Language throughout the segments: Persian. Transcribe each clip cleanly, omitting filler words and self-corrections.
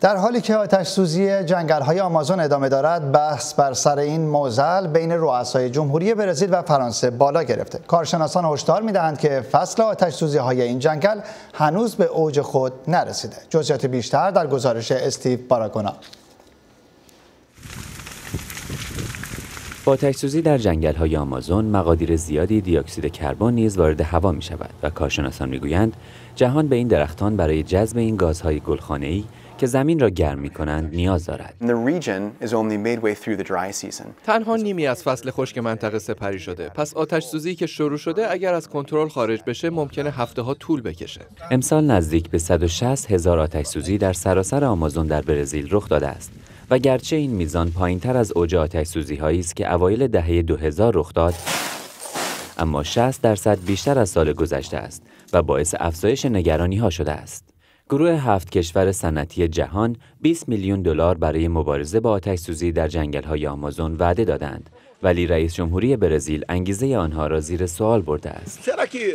در حالی که آتش سوزی جنگل‌های آمازون ادامه دارد، بحث بر سر این معضل بین رؤسای جمهوری برزیل و فرانسه بالا گرفته. کارشناسان هشدار می‌دهند که فصل آتش سوزی‌های این جنگل هنوز به اوج خود نرسیده. جزئیات بیشتر در گزارش استیو باراگونا. با آتش‌سوزی در جنگل‌های آمازون، مقادیر زیادی دی اکسید کربن نیز وارد هوا می‌شود و کارشناسان می‌گویند جهان به این درختان برای جذب این گازهای گلخانه‌ای که زمین را گرم می‌کنند نیاز دارد. تنها نیمی از فصل خشک منطقه سپری شده. پس آتش‌سوزی که شروع شده اگر از کنترل خارج بشه ممکنه هفته‌ها طول بکشه. امسال نزدیک به 160,000 آتش‌سوزی در سراسر آمازون در برزیل رخ داده است. و گرچه این میزان پایین‌تر از اوج آتش‌سوزی‌هایی است که اوایل دهه 2000 رخ داد، اما 60% بیشتر از سال گذشته است و باعث افزایش نگرانی‌ها شده است. گروه 7 کشور صنعتی جهان 20 میلیون دلار برای مبارزه با آتش‌سوزی در جنگل‌های آمازون وعده دادند، ولی رئیس جمهوری برزیل انگیزه آنها را زیر سوال برده است.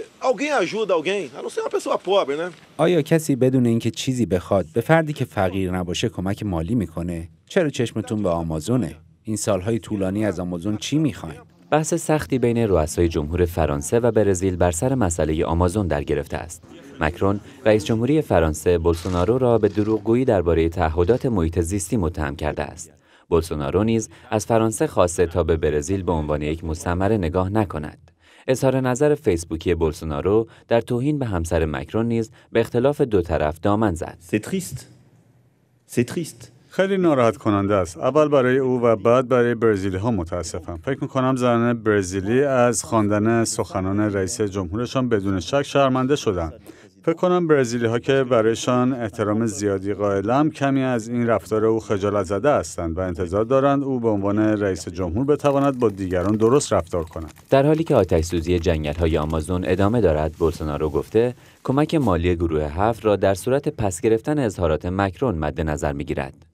آیا کسی بدون اینکه چیزی بخواد به فردی که فقیر نباشه کمک مالی میکنه؟ چرا چشمتون به آمازونه؟ این سالهای طولانی از آمازون چی میخواین؟ بحث سختی بین رؤسای جمهور فرانسه و برزیل بر سر مسئله آمازون در گرفته است. مکرون، رئیس جمهوری فرانسه، بولسونارو را به دروغگویی درباره تعهدات محیط زیستی متهم کرده است. بولسونارو نیز از فرانسه خواسته تا به برزیل به عنوان یک مستعمره نگاه نکند. اظهار نظر فیسبوکی بولسونارو در توهین به همسر مکرون نیز به اختلاف دو طرف دامن زد. خیلی ناراحت کننده است. اول برای او و بعد برای برزیلی ها متاسفم. فکر میکنم زنان برزیلی از خواندن سخنان رئیس جمهورشان بدون شک شرمنده شدند. فکر کنم برزیلی ها که برایشان احترام زیادی قائلم کمی از این رفتار او خجالت زده هستند و انتظار دارند او به عنوان رئیس جمهور بتواند با دیگران درست رفتار کند. در حالی که آتش‌سوزی جنگل‌های آمازون ادامه دارد، بولسونارو گفته کمک مالی گروه 7 را در صورت پس گرفتن اظهارات مکرون مد نظر می‌گیرد.